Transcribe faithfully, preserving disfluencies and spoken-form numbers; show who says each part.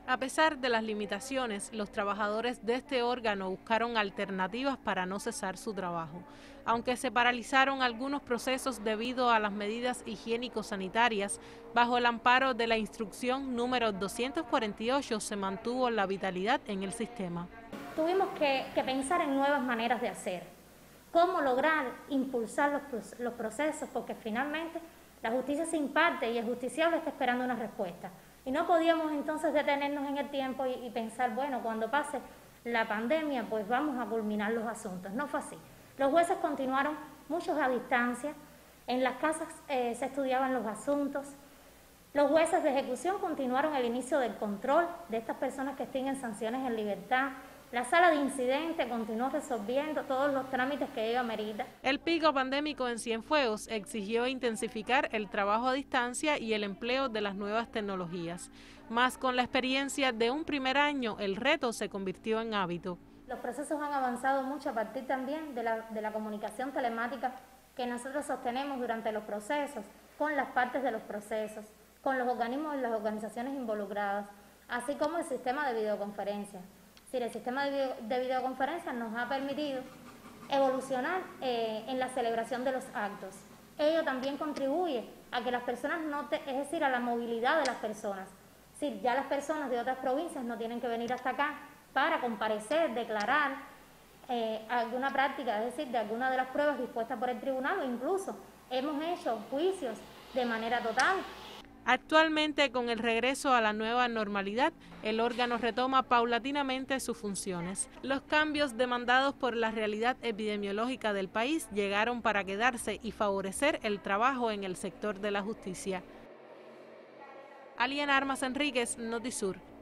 Speaker 1: A pesar de las limitaciones, los trabajadores de este órgano buscaron alternativas para no cesar su trabajo. Aunque se paralizaron algunos procesos debido a las medidas higiénico-sanitarias, bajo el amparo de la instrucción número doscientos cuarenta y ocho se mantuvo la vitalidad en el sistema.
Speaker 2: Tuvimos que, que pensar en nuevas maneras de hacer, cómo lograr impulsar los, los procesos, porque finalmente la justicia se imparte y el justiciable está esperando una respuesta. Y no podíamos entonces detenernos en el tiempo y, y pensar, bueno, cuando pase la pandemia, pues vamos a culminar los asuntos. No fue así. Los jueces continuaron muchos a distancia, en las casas eh, se estudiaban los asuntos, los jueces de ejecución continuaron el inicio del control de estas personas que extinguen sanciones en libertad. La sala de incidente continuó resolviendo todos los trámites que ella merita.
Speaker 1: El pico pandémico en Cienfuegos exigió intensificar el trabajo a distancia y el empleo de las nuevas tecnologías. Más con la experiencia de un primer año, el reto se convirtió en hábito.
Speaker 2: Los procesos han avanzado mucho a partir también de la, de la comunicación telemática que nosotros sostenemos durante los procesos, con las partes de los procesos, con los organismos y las organizaciones involucradas, así como el sistema de videoconferencia. El sistema de, video, de videoconferencia nos ha permitido evolucionar eh, en la celebración de los actos. Ello también contribuye a que las personas no, te, es decir, a la movilidad de las personas. Es decir, ya las personas de otras provincias no tienen que venir hasta acá para comparecer, declarar eh, alguna práctica, es decir, de alguna de las pruebas dispuestas por el tribunal, o incluso hemos hecho juicios de manera total.
Speaker 1: Actualmente, con el regreso a la nueva normalidad, el órgano retoma paulatinamente sus funciones. Los cambios demandados por la realidad epidemiológica del país llegaron para quedarse y favorecer el trabajo en el sector de la justicia. Aliana Armas Enríquez, Notisur.